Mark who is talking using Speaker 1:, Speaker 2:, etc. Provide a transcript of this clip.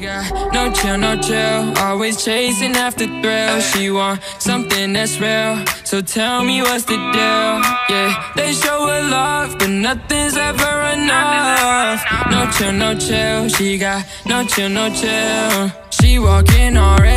Speaker 1: got no chill, no chill. Always chasing after thrill. She want something that's real, so tell me what's the deal. Yeah, they show her love, but nothing's ever enough. No chill, no chill. She got no chill, no chill. She walking already.